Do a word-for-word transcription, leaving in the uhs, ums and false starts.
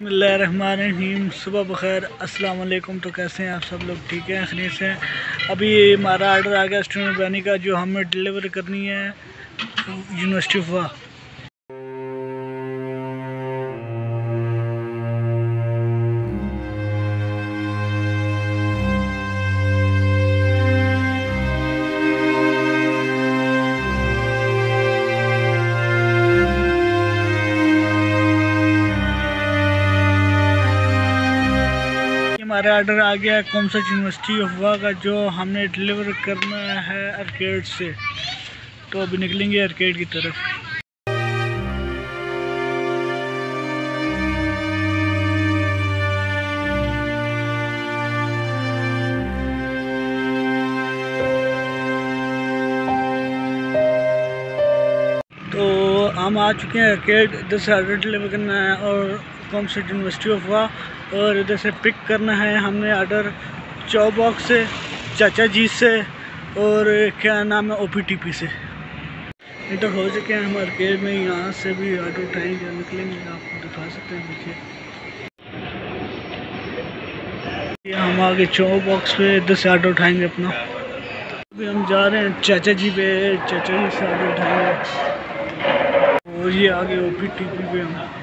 बिस्मिल्लाहिर्रहमानिर्रहीम। सुबह बखैर, अस्सलाम वालेकुम। तो कैसे हैं आप सब लोग? ठीक हैं, खैरियत से हैं। अभी हमारा आर्डर आ गया स्टूडेंट बिरयानी का, जो हमें डिलीवर करनी है यूनिवर्सिटी ऑफ वाह। हमारा ऑर्डर आ गया है कॉमर्स यूनिवर्सिटी ऑफ वाह का, जो हमने डिलीवर करना है आर्केड से। तो अभी निकलेंगे आर्केड की तरफ। तो हम आ चुके हैं आर्केड। इधर से ऑर्डर डिलीवर करना है और कॉमर्स यूनिवर्सिटी ऑफ वाह, और इधर से पिक करना है हमने ऑर्डर चौबॉक्स से, चाचा जी से, और क्या नाम है, ओ पी टी पी से। इंटर हो चुके हैं हम आर्केड में। यहाँ से भी ऑर्डर उठाएंगे, निकलेंगे, आपको दिखा सकते हैं पीछे। हम आगे चौबॉक्स पे इधर से ऑर्डर उठाएंगे अपना। अभी हम जा रहे हैं चाचा जी पे, चाचा जी से ऑर्डर उठाएंगे, और ये आगे ओ पी टी पी पे हम